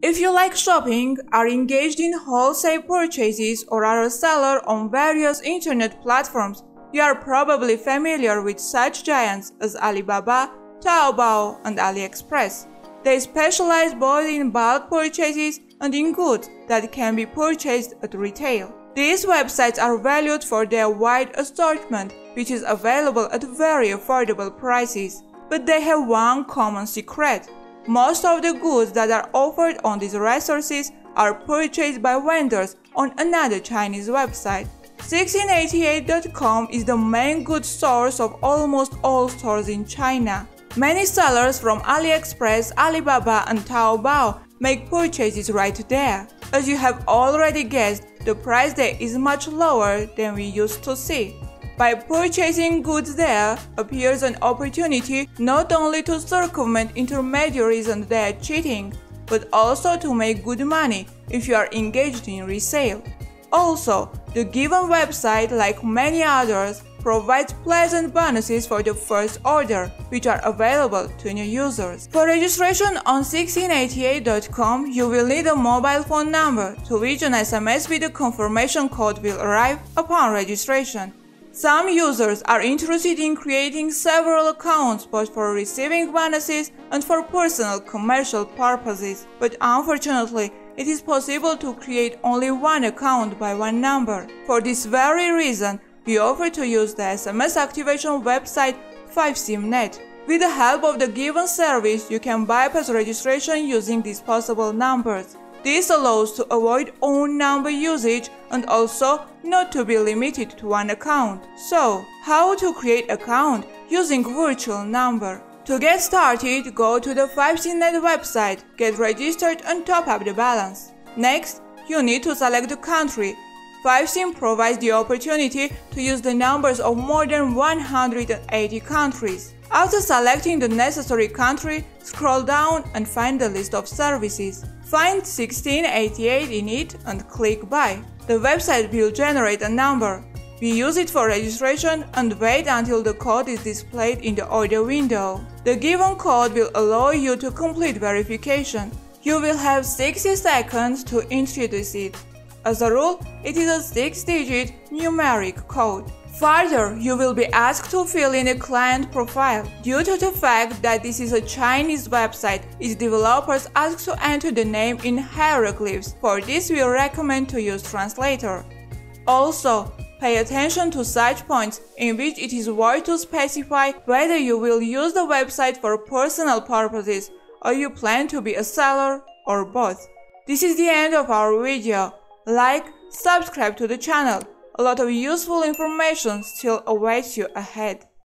If you like shopping, are engaged in wholesale purchases, or are a seller on various internet platforms, you are probably familiar with such giants as Alibaba, Taobao, and AliExpress. They specialize both in bulk purchases and in goods that can be purchased at retail. These websites are valued for their wide assortment, which is available at very affordable prices. But they have one common secret. Most of the goods that are offered on these resources are purchased by vendors on another Chinese website. 1688.com is the main goods source of almost all stores in China. Many sellers from AliExpress, Alibaba, and Taobao make purchases right there. As you have already guessed, the price there is much lower than we used to see. By purchasing goods there appears an opportunity not only to circumvent intermediaries and their cheating, but also to make good money if you are engaged in resale. Also, the given website, like many others, provides pleasant bonuses for the first order, which are available to new users. For registration on 1688.com, you will need a mobile phone number, to which an SMS with a confirmation code will arrive upon registration. Some users are interested in creating several accounts both for receiving bonuses and for personal commercial purposes, but unfortunately, it is possible to create only one account by one number. For this very reason, we offer to use the SMS activation website 5SIMnet. With the help of the given service, you can bypass registration using these possible numbers. This allows to avoid own number usage and also not to be limited to one account. So, how to create account using virtual number? To get started, go to the 5SIMnet website, get registered and top up the balance. Next, you need to select the country. 5SIM provides the opportunity to use the numbers of more than 180 countries. After selecting the necessary country, scroll down and find the list of services. Find 1688 in it and click Buy. The website will generate a number. We use it for registration and wait until the code is displayed in the order window. The given code will allow you to complete verification. You will have 60 seconds to introduce it. As a rule, it is a 6-digit numeric code. Further, you will be asked to fill in a client profile. Due to the fact that this is a Chinese website, its developers ask to enter the name in hieroglyphs. For this, we recommend to use translator. Also, pay attention to such points in which it is worth to specify whether you will use the website for personal purposes or you plan to be a seller or both. This is the end of our video. Like, subscribe to the channel. A lot of useful information still awaits you ahead.